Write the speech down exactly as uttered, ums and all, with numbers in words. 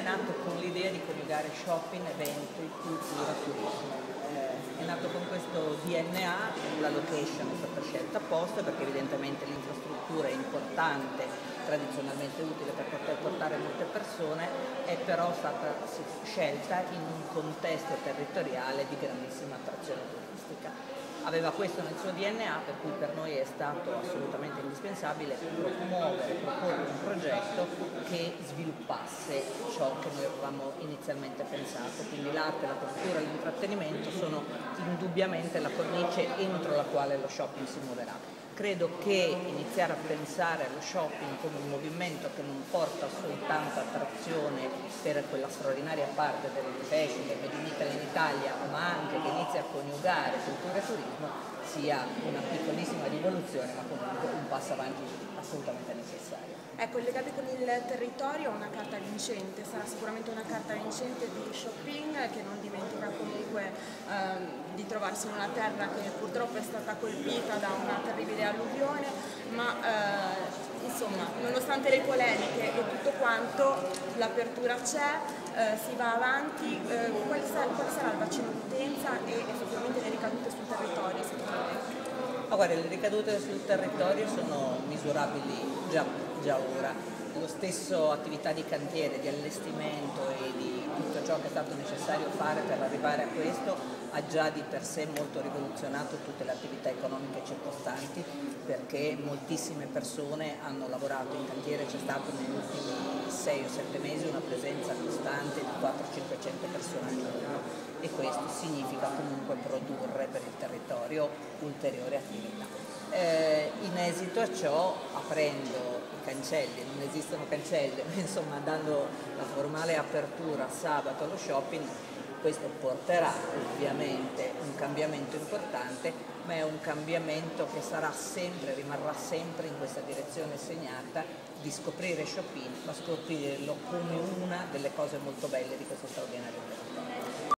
nato con l'idea di coniugare shopping, eventi, cultura, turismo. Eh, è nato con questo D N A, la location è stata scelta apposta perché evidentemente l'infrastruttura è importante, tradizionalmente utile per poter portare molte persone, è però stata scelta in un contesto territoriale di grandissima attrazione turistica. Aveva questo nel suo D N A, per cui per noi è stato assolutamente indispensabile promuovere, proporre un progetto che sviluppasse ciò che noi avevamo inizialmente pensato. Quindi l'arte, la cultura e l'intrattenimento sono indubbiamente la cornice entro la quale lo shopping si muoverà. Credo che iniziare a pensare allo shopping come un movimento che non porta soltanto attrazione per quella straordinaria parte del fashion, del Made in Italy in Italia, ma anche che inizia a coniugare cultura e turismo, sia una piccolissima rivoluzione, ma comunque un passo avanti assolutamente necessario. Ecco, legati con il territorio, una carta vincente, sarà sicuramente una carta vincente di shopping che non dimentica comunque ehm, di trovarsi in una terra che purtroppo è stata colpita da una terribile alluvione, ma eh, insomma, nonostante le polemiche e tutto quanto, l'apertura c'è, eh, si va avanti. Eh, quale, sarà, quale sarà il bacino d'utenza e effettivamente le ricadute sul territorio secondo lei? Ma guarda, le ricadute sul territorio sono misurabili già, già ora. Lo stesso attività di cantiere, di allestimento e di tutto ciò che è stato necessario fare per arrivare a questo ha già di per sé molto rivoluzionato tutte le attività economiche circostanti, perché moltissime persone hanno lavorato in cantiere. C'è stato negli ultimi sei o sette mesi una presenza costante di quattrocento cinquecento persone al giorno e questo significa comunque produrre per il territorio ulteriore attività. Eh, in esito a ciò, aprendo i cancelli, non esistono cancelli, ma insomma dando la formale apertura sabato allo shopping, questo porterà ovviamente un cambiamento importante, ma è un cambiamento che sarà sempre, rimarrà sempre in questa direzione segnata di scoprire shopping, ma scoprirlo come una delle cose molto belle di questo straordinario territorio.